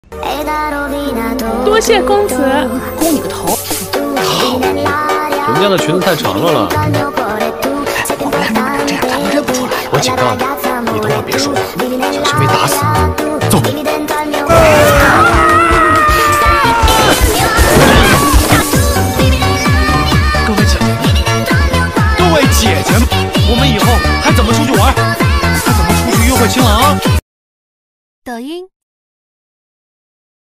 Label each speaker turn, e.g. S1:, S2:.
S1: 多谢公子，
S2: 攻你个头！
S3: 好，人家的裙子太长了了。
S2: 我们俩长这样，他们认不出来。
S3: 我警告你，你等会儿别说话，小心被打死。走。各位姐姐们，我们以后还怎么出去玩？还怎么出去约会情郎啊？
S4: 抖音。